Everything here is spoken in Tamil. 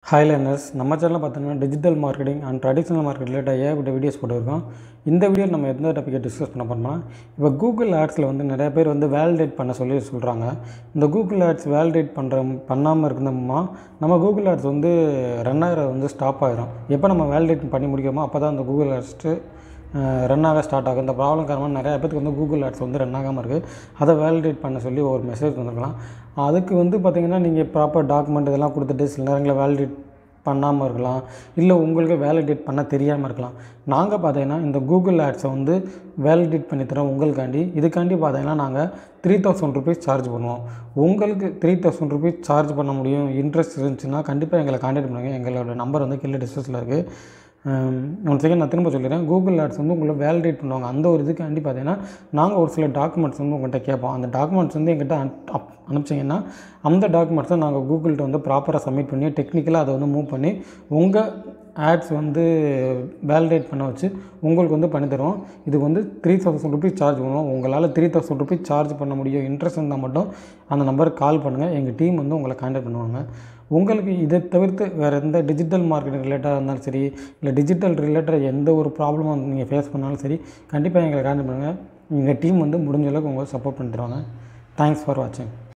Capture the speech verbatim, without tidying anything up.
ஹாய் லேர்னர்ஸ், நம்ம சேனலில் பார்த்தீங்கன்னா digital marketing and traditional market ரிலேட்டாக ஏகப்பட்ட வீடியோஸ் போட்டுருக்கோம். இந்த வீடியோ நம்ம எந்த டாப்பிக்கை டிஸ்கஸ் பண்ண போகிறோம்னா, இப்போ கூகுள் ஆட்ஸில் வந்து நிறைய பேர் வந்து வேலிடேட் பண்ண சொல்லி சொல்கிறாங்க. இந்த கூகுள் ஆட்ஸ் வேலிடேட் பண்ணுற பண்ணாமல் இருந்தோம்னா நம்ம கூகுள் ஆட்ஸ் வந்து ரன் ஆகிற வந்து ஸ்டாப் ஆகிடும். எப்போ நம்ம வேலிடேட் பண்ணி முடிக்கிறோமோ அப்போ தான் அந்த கூகுள் ஆட்ஸ்ட்டு ரன் ஆக ஸ்டார்ட் ஆகும். இந்த ப்ராப்ளம் காரணமாக நிறையா பேருக்கு வந்து கூகுள் ஆட்ஸ் வந்து ரன் ஆகாமல் இருக்குது. அதை வேலிடேட் பண்ண சொல்லி ஒரு மெசேஜ் வந்துருக்கலாம். அதுக்கு வந்து பார்த்திங்கன்னா நீங்கள் ப்ராப்பர் டாக்குமெண்ட் இதெல்லாம் கொடுத்துட்டு சில நேரங்களில் வேலிடேட் பண்ணாமல் இருக்கலாம், இல்லை உங்களுக்கு வேலிடேட் பண்ண தெரியாமல் இருக்கலாம். நாங்கள் பார்த்தீங்கன்னா இந்த கூகுள் ஆட்ஸை வந்து வேலிடேட் பண்ணி தரோம் உங்களுக்காண்டி. இதுக்காண்டி பார்த்தீங்கன்னா நாங்கள் த்ரீ தௌசண்ட் ருபீஸ் சார்ஜ் பண்ணுவோம். உங்களுக்கு த்ரீ தௌசண்ட் ருபீஸ் சார்ஜ் பண்ண முடியும் இன்ட்ரெஸ்ட் இருந்துச்சுன்னா கண்டிப்பாக எங்களை கான்டாக்ட் பண்ணுங்கள். எங்களோட நம்பர் வந்து கீழே டிஸ்கிரிப்ஷனில் இருக்குது. ஒன் செகண்ட் நான் திரும்ப சொல்லிடுறேன். கூகுள் ஆட்ஸ் வந்து உங்களை வேலிடேட் பண்ணுவாங்க. அந்த ஒரு இதுக்காண்டி பார்த்தீங்கன்னா நாங்கள் ஒரு சில டாக்குமெண்ட்ஸ் வந்து உங்கள்கிட்ட கேட்போம். அந்த டாக்குமெண்ட்ஸ் வந்து எங்கிட்ட அப் அனுப்பிச்சிங்கன்னா அந்த டாக்குமெண்ட்ஸை நாங்கள் கூகுள்கிட்ட வந்து ப்ராப்பராக சப்மிட் பண்ணி டெக்னிக்கலாக அதை வந்து மூவ் பண்ணி உங்கள் ஆட்ஸ் வந்து வேலிடேட் பண்ண வச்சு உங்களுக்கு வந்து பண்ணி தருவோம். இதுக்கு வந்து த்ரீ தௌசண்ட் ருபீஸ் சார்ஜ் பண்ணுவோம். உங்களால் த்ரீ தௌசண்ட் ருபீஸ் சார்ஜ் பண்ண முடியும் இன்ட்ரெஸ்ட் இருந்தால் மட்டும் அந்த நம்பருக்கு கால் பண்ணுங்கள். எங்கள் டீம் வந்து உங்களை கான்டாக்ட் பண்ணுவாங்க. உங்களுக்கு இதை தவிர்த்து வேறு எந்த டிஜிட்டல் மார்க்கெட்டிங் ரிலேட்டாக இருந்தாலும் சரி, இல்லை டிஜிட்டல் ரிலேட்டட் எந்த ஒரு ப்ராப்ளமும் நீங்கள் ஃபேஸ் பண்ணாலும் சரி, கண்டிப்பாக எங்களை கான்டாக்ட் பண்ணுங்கள். எங்கள் டீம் வந்து முடிஞ்ச அளவுக்கு உங்களுக்கு சப்போர்ட் பண்ணி தருவாங்க. தேங்க்ஸ் ஃபார் வாட்சிங்.